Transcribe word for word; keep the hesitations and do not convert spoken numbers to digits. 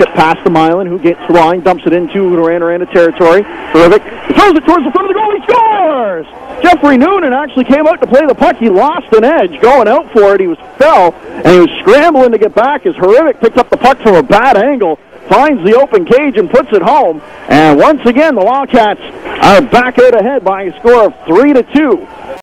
chip pass to Milan, who gets the line, dumps it into Rouyn Noranda territory. Hrivik throws it towards the front of the goal. He scores! Jeffrey Noonan actually came out to play the puck. He lost an edge going out for it. He was fell, and he was scrambling to get back as Hrivik picked up the puck from a bad angle, finds the open cage and puts it home. And once again, the Wildcats are back out ahead by a score of three to two.